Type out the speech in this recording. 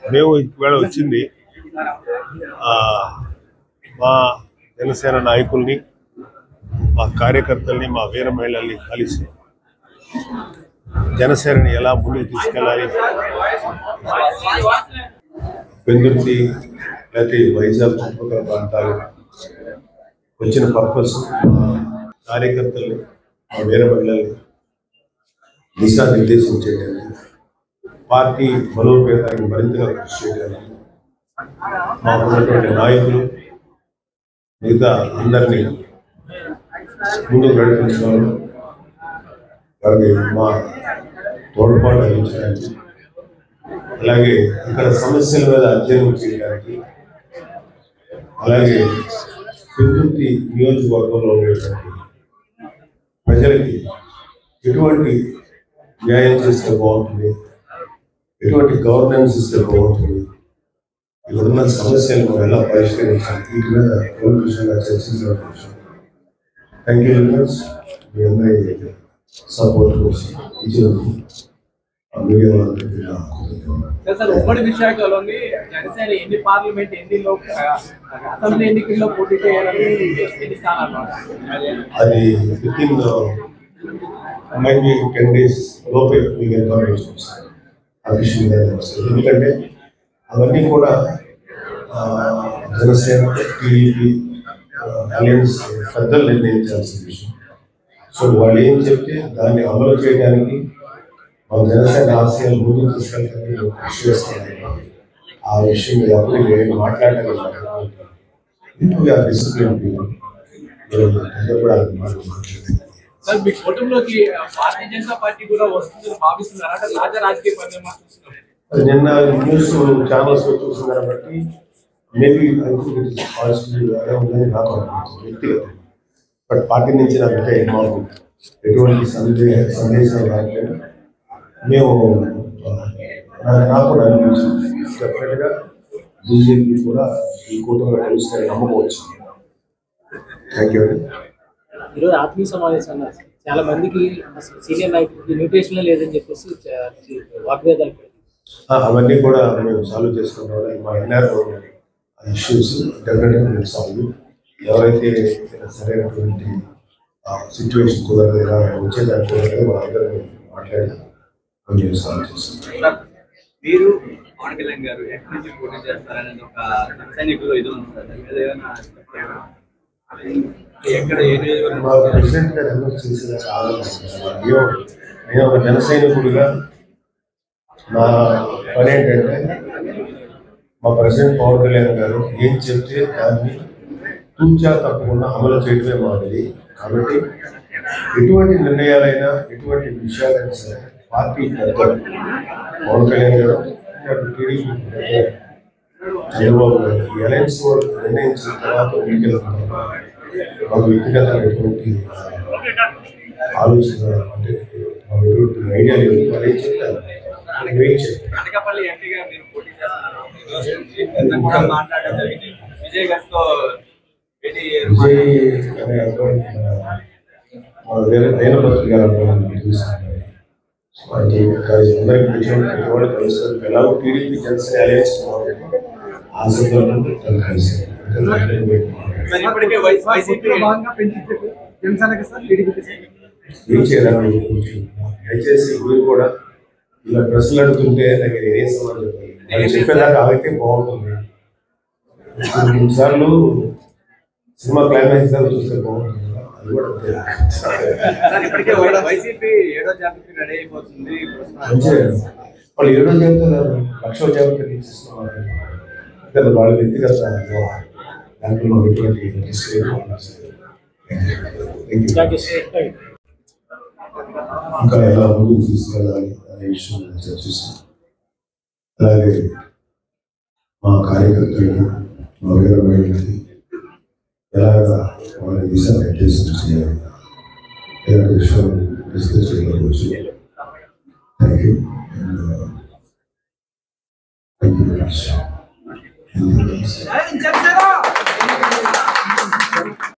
మేము ఇవాళ వచ్చింది మా జనసేన నాయకుల్ని, మా కార్యకర్తల్ని, మా వీర మహిళల్ని కలిసి జనసేనని ఎలా ముందుకు తీసుకెళ్ళాలి, పెందుర్తి లేకపోతే వైజాగ్ చుట్టుపక్కల ప్రాంతాలు వచ్చిన పర్పస్ కార్యకర్తల్ని, మా వీర మహిళల్ని దిశానిర్దేశం చేయడానికి, పార్టీ బలోపేతానికి మరింతగా కృషి చేయడానికి మాకున్నటువంటి నాయకులు మిగతా అందరినీ ముందుకు నడిపించడం, అలాగే మా తోడ్పాటు అందించడానికి, అలాగే ఇక్కడ సమస్యల మీద అధ్యయనం చేయడానికి, అలాగే పెందుర్తి నియోజకవర్గంలో ఉండేటువంటి ప్రజలకి ఎటువంటి న్యాయం చేస్తే బాగుంటుంది, ఎటువంటి గవర్నెన్స్ ఇస్తే బాగుంటుంది, ఇక్కడున్న సమస్యలను ఎలా పరిష్కరించాలి, వీటి మీద విషయంగా చర్చించడం కోసం. Thank you very much. మీ అందరి సపోర్ట్ కోసం ఉమ్మడి విశాఖలోని జనసేన ఎన్ని పార్లమెంట్, ఎన్ని అసెంబ్లీ ఎన్నికల్లో పోటీ చేయాలని ఎన్ని స్థానాలు? అది విత్ ఇన్ 10 days లోపే మీకు ఇన్ఫర్మేషన్ వస్తుంది, అఫీషియల్గా వస్తుంది. ఎందుకంటే అవన్నీ కూడా జనసేన, టీడీపీ అలయన్స్ పెద్దలు నిర్ణయించాల్సిన విషయం. సో వాళ్ళు ఏం చెప్తే దాన్ని అమలు చేయడానికి మా జనసేన ఆశయాలు ముందుకు తీసుకెళ్ళడానికి కృషి చేస్తున్నాయి. ఆ విషయం మీద అప్పుడు మాట్లాడగలుగుతాను. డిసిప్లిన్ మీ కుటుంబంలోకి భారతీయ జనతా పార్టీ కూడా వస్తుందని భావిస్తున్నారు అంటే రాజకీయ పరిణామాలు నిన్న న్యూస్ ఛానల్స్ చూస్తున్నారు బట్టి మేబీ పాజిటివ్ ఉందని నాకు అనిపించింది వ్యక్తిగతం. బట్ పార్టీ నుంచి నాకు మాకు ఎటువంటి సందేశాలు రాలేదు. మేము నాకు కూడా అనిపించింది డెఫినెట్గా బీజేపీ కూడా ఈ కూటమిలో కలుస్తారని నమ్మకవచ్చు. Thank you. ఈరోజు ఆత్మీయ సమావేశం అన్నారు. చాలా మందికి సీనియర్ నాయకులకి న్యూట్రిషన్ లేదని చెప్పేసి వాగ్వేదాలు అవన్నీ కూడా మేము సాల్వ్ చేసుకున్నాం. మా ఎన్ఆర్ ఇష్యూస్ డెఫినెట్గా మేము సాల్వ్. ఎవరైతే సరైనటువంటి సిచ్యువేషన్ కుదరదు, ఇలా వచ్చేదాన్ని కుదరదు, వాళ్ళందరూ మాట్లాడి మేము సాల్వ్ చేస్తాం. మీరు పవన్ కళ్యాణ్ గారు ఎక్కడి నుంచి పోటీ చేస్తారనేది ఒక సైనికులు ఇది ఉంది. మా ప్రెసిడెంట్ గారు ఎందుకు చేసిన ఆలోచన, నేను ఒక జన సైనికుడిగా నా పని ఏంటంటే మా ప్రెసిడెంట్ పవన్ కళ్యాణ్ గారు ఏం చెప్తే దాన్ని తూచా తప్పకుండా అమలు చేయడమే మాది. కాబట్టి ఎటువంటి నిర్ణయాలైనా, ఎటువంటి విషయాలైనా సరే పార్టీ పెద్దలు పవన్ కళ్యాణ్ గారు, టీడీపీ చంద్రబాబు గారు ఈ అలయన్స్ నిర్ణయించిన తర్వాత ఎన్నికలు మాకు వ్యక్తిగతంగా ఎటువంటి ఆలోచన అంటే మాకు ఎటువంటి ఐడియా లేదు. వాళ్ళు ఏం చెప్తారు అనకాపల్లి ఎంపీగా మీరు పోటీ చేస్తారు మాట్లాడడం జరిగింది. విజయ్ గారితో విజయ్ అనే అబ్బాయి దైనపత్రి గారు అబ్బాయి చూస్తున్నారు. అందరికి పెట్టుబడి కలుస్తారు. ఎలాగో టీడీపీ జనసేన అలయన్స్ ఆ సందర్భంలో కలిసారు. ఏం చేయాలని దయచేసి మీరు కూడా ఇలా ప్రశ్నలు అడుగుతుంటే నాకు ఏ సమాధానం చెప్పేదాకా ఆగితే బాగుంటుంది. కొన్నిసార్లు సినిమా క్లైమాక్స్ దాకా చూస్తే బాగుంటుంది. అది కూడా వాళ్ళు 7వ జాబితా 1,00,000 జాబితా తీసిస్తున్నారు. వాళ్ళ వ్యక్తిగత దాంట్లో మాకు ఎటువంటి ఇంకా ఎలా ముందుకు తీసుకెళ్ళాలి అనే విషయం చర్చిస్తాం. అలాగే మా కార్యకర్తలు, మా వీర మహిళలకి ఎలాగా వాళ్ళని దిశానిర్దేశం చేయాలి, ఇలాంటి విషయాలు డిస్కస్ చేయవచ్చు. Thank you. Thank you very much.